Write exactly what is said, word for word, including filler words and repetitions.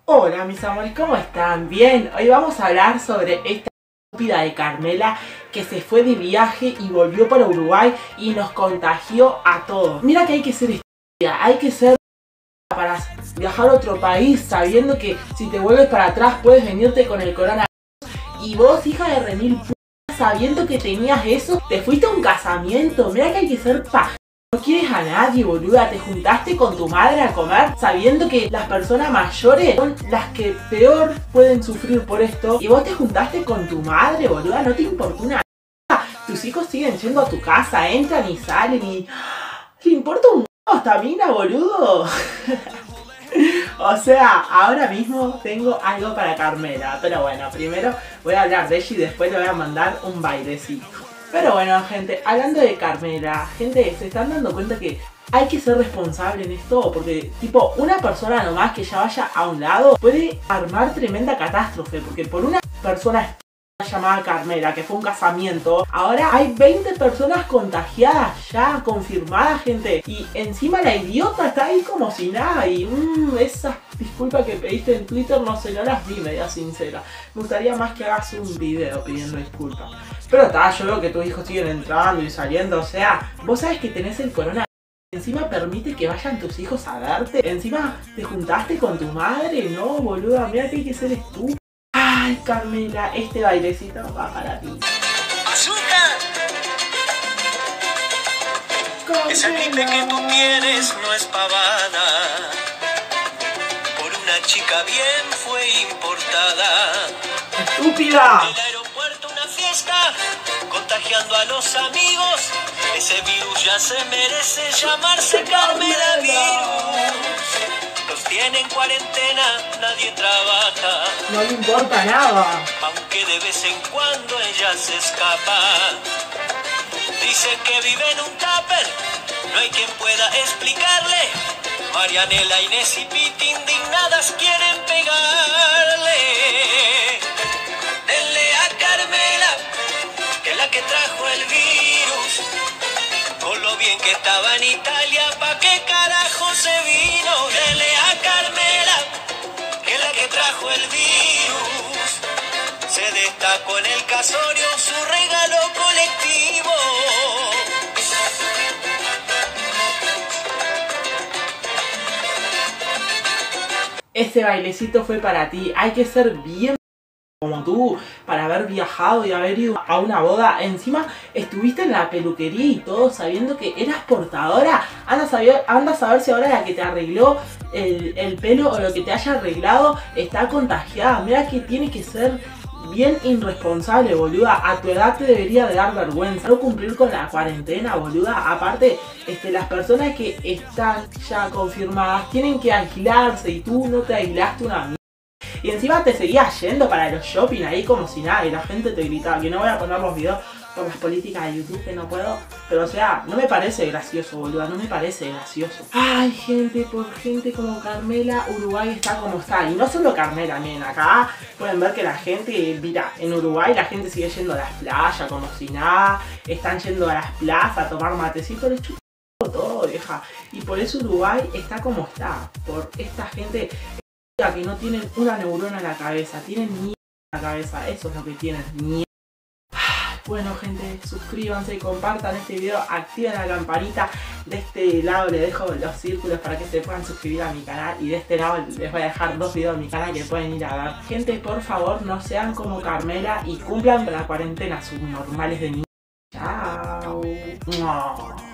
Hola mis amores, ¿cómo están? Bien, hoy vamos a hablar sobre esta estúpida de Carmela que se fue de viaje y volvió para Uruguay y nos contagió a todos. Mira que hay que ser estúpida, hay que ser para viajar a otro país sabiendo que si te vuelves para atrás puedes venirte con el coronavirus. Y vos, hija de remil p***, sabiendo que tenías eso, te fuiste a un casamiento. Mira que hay que ser paja. No quieres a nadie, boluda. Te juntaste con tu madre a comer sabiendo que las personas mayores son las que peor pueden sufrir por esto. Y vos te juntaste con tu madre, boluda. No te importa una mierda. Tus hijos siguen yendo a tu casa, entran y salen y... ¿Te importa un c*** esta mina, boludo? O sea, ahora mismo tengo algo para Carmela. Pero bueno, primero voy a hablar de ella y después le voy a mandar un bailecito. Pero bueno, gente, hablando de Carmela, gente, ¿se están dando cuenta que hay que ser responsable en esto? Porque, tipo, una persona nomás que ya vaya a un lado puede armar tremenda catástrofe. Porque por una persona llamada Carmela, que fue un casamiento, ahora hay veinte personas contagiadas ya, confirmadas, gente. Y encima la idiota está ahí como si nada. Y mmm, esas disculpas que pediste en Twitter, no sé, no las vi, media sincera. Me gustaría más que hagas un video pidiendo disculpas. Pero está, yo veo que tus hijos siguen entrando y saliendo, o sea, vos sabes que tenés el corona. Encima permite que vayan tus hijos a verte. Encima te juntaste con tu madre, no, boluda, mira que hay que ser estúpido. Ay, Carmela, este bailecito va para ti. ¡Azúcar! Carmela. Esa gripe que tú tienes no es pavada. Por una chica bien fue importada. ¡Estúpida! En el aeropuerto una fiesta, contagiando a los amigos. Ese virus ya se merece llamarse Carmela Virus. Los tiene en cuarentena, nadie trabaja. No le importa nada. Aunque de vez en cuando ella se escapa. Dice que vive en un tupper, no hay quien pueda explicarle. Marianela, Inés y Piti indignadas quieren pegarle. Denle a Carmela, que es la que trajo el virus. Con lo bien que estaba en Italia, ¿pa' qué carajo se vino? Denle a Carmela, que es la que trajo el virus. Se destacó en el casorio su regalo colectivo. Ese bailecito fue para ti. Hay que ser bien como tú para haber viajado y haber ido a una boda. Encima estuviste en la peluquería y todo sabiendo que eras portadora. Anda a saber, anda a saber si ahora la que te arregló el, el pelo o lo que te haya arreglado está contagiada. Mira que tiene que ser bien irresponsable, boluda. A tu edad te debería de dar vergüenza no cumplir con la cuarentena, boluda. Aparte, este, las personas que están ya confirmadas tienen que aislarse y tú no te aislaste una mierda. Y encima te seguías yendo para los shopping ahí como si nada y la gente te gritaba. Que no voy a poner los videos por las políticas de YouTube, que no puedo. Pero o sea, no me parece gracioso, boluda, no me parece gracioso. Ay, gente, por gente como Carmela, Uruguay está como está. Y no solo Carmela, miren, acá pueden ver que la gente, mira, en Uruguay la gente sigue yendo a las playas como si nada. Están yendo a las plazas a tomar matecito, les chupo todo, vieja. Y por eso Uruguay está como está, por esta gente que no tienen una neurona en la cabeza, tienen mierda en la cabeza, eso es lo que tienen, mierda. Bueno, gente, suscríbanse y compartan este video, activen la campanita. De este lado les dejo los círculos para que se puedan suscribir a mi canal y de este lado les voy a dejar dos videos en mi canal que pueden ir a ver. Gente, por favor, no sean como Carmela y cumplan la cuarentena subnormales de mí. Chao.